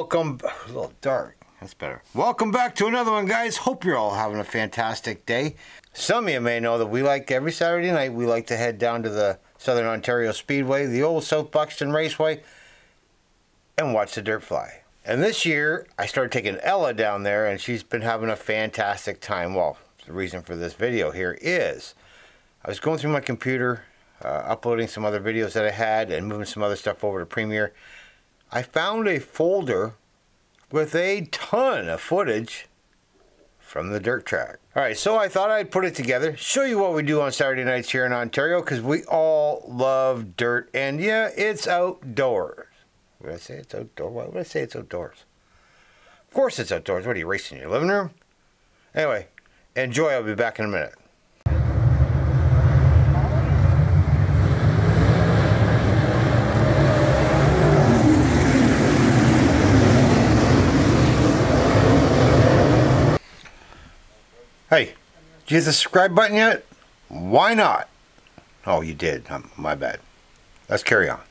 welcome. A little dark. That's better. Welcome back to another one, guys. Hope you're all having a fantastic day. Some of you may know that we like every Saturday night, we like to head down to the Southern Ontario Speedway, the old South Buxton Raceway, and watch the dirt fly. And this year, I started taking Ella down there, and she's been having a fantastic time. Well, the reason for this video here is I was going through my computer, uploading some other videos that I had and moving some other stuff over to Premiere. I found a folder with a ton of footage from the dirt track. Alright, so I thought I'd put it together, show you what we do on Saturday nights here in Ontario, because we all love dirt, and yeah, it's outdoors. Would I say it's outdoor? Why would I say it's outdoors? Of course it's outdoors. What are you, racing in your living room? Anyway, enjoy. I'll be back in a minute. Hey, did you hit the subscribe button yet? Why not? Oh, you did. My bad. Let's carry on.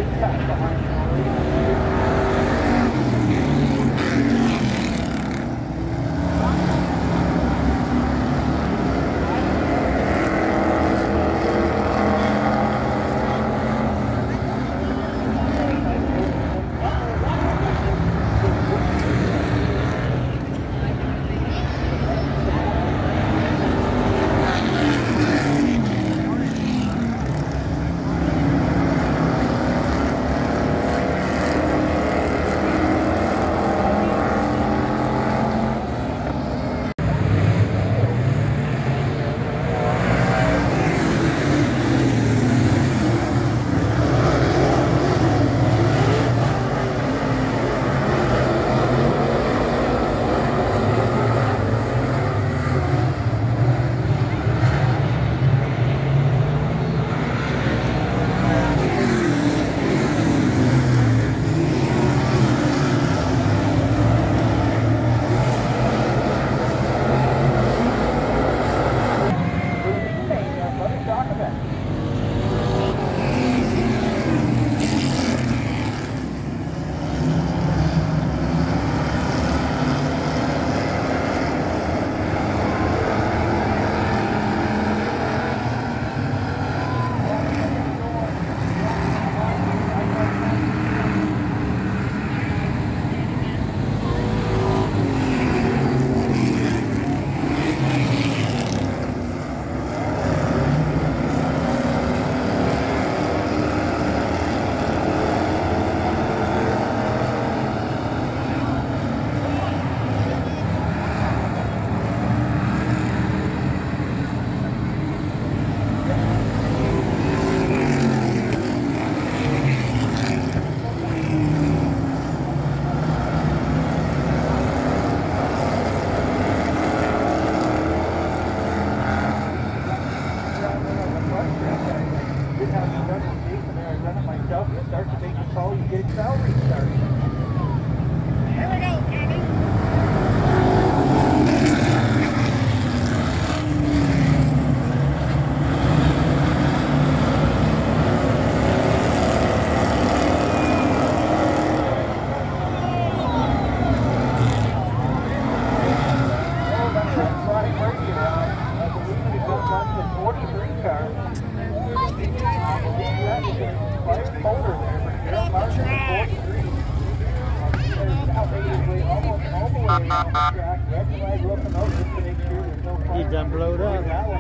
He's done blowed up.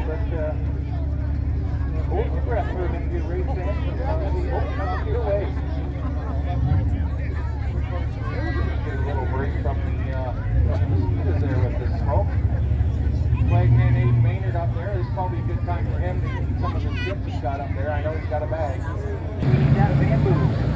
Hold your breath for a minute, get ready to stand. Your way. Get a little break from the mosquitoes there with the smoke. Flagman Aiden Maynard up there. This is probably a good time for him to eat some of the chips he's got up there. I know he's got a bag. Eat that bamboo.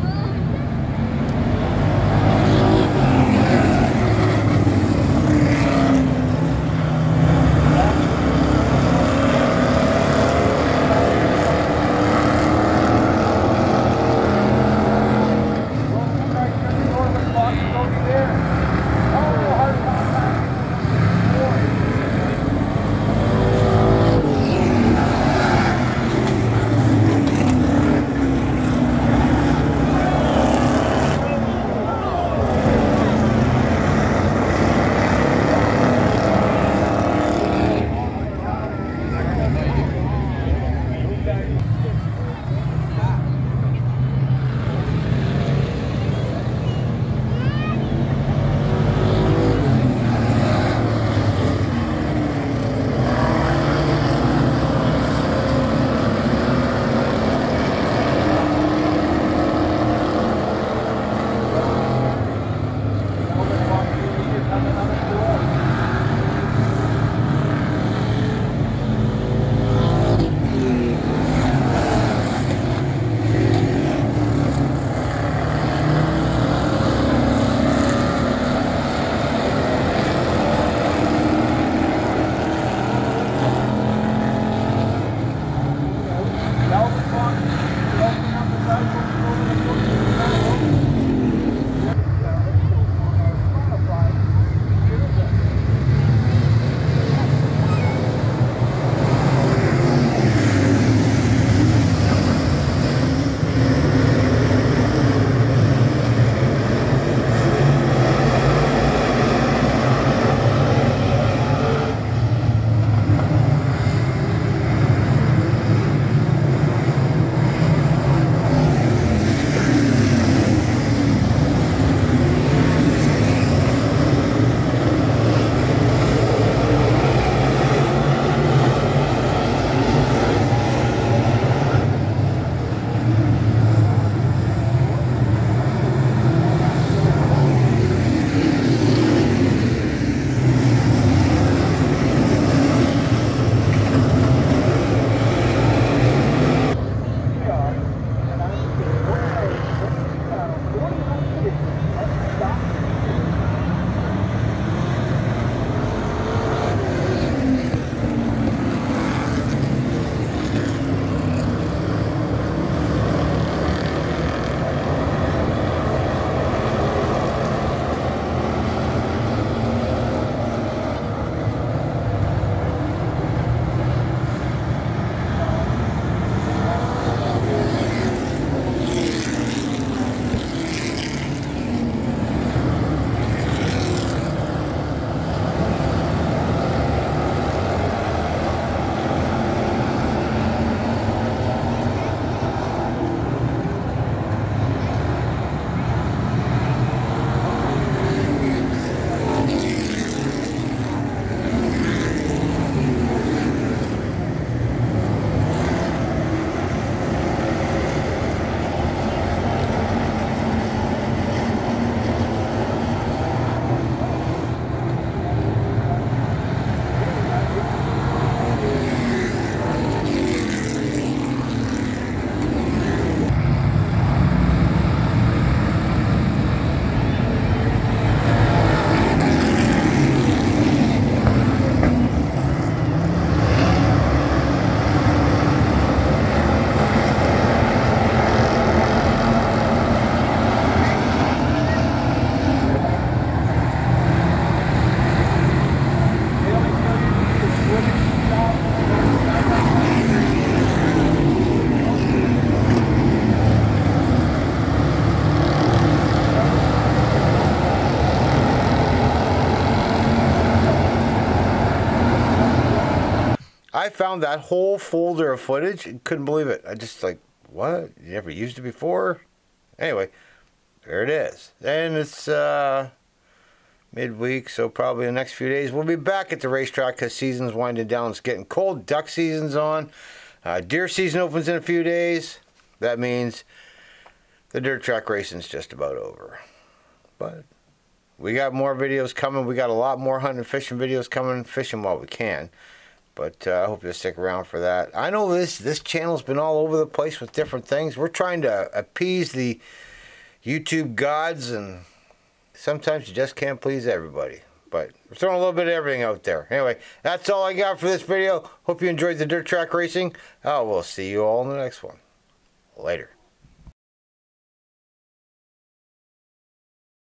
found that whole folder of footage and couldn't believe it. I just like, what? You never used it before? Anyway, there it is. And it's midweek, so probably the next few days we'll be back at the racetrack because season's winding down. It's getting cold. Duck season's on. Deer season opens in a few days. That means the dirt track racing's just about over. But we got more videos coming. We got a lot more hunting and fishing videos coming. Fishing while we can. But I hope you'll stick around for that. I know this channel's been all over the place with different things. We're trying to appease the YouTube gods, and sometimes you just can't please everybody. But we're throwing a little bit of everything out there. Anyway, that's all I got for this video. Hope you enjoyed the dirt track racing. We'll see you all in the next one. Later.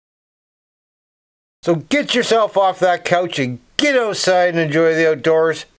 So get yourself off that couch and get outside and enjoy the outdoors.